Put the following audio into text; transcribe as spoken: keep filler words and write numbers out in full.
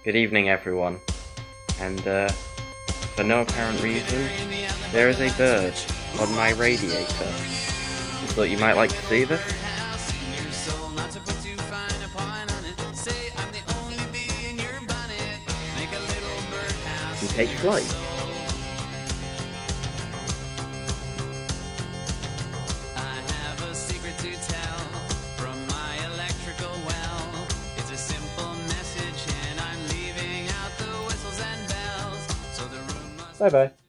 Good evening, everyone. And, uh, for no apparent reason, there is a bird on my radiator. Just thought you might like to see this. And take flight. Bye bye.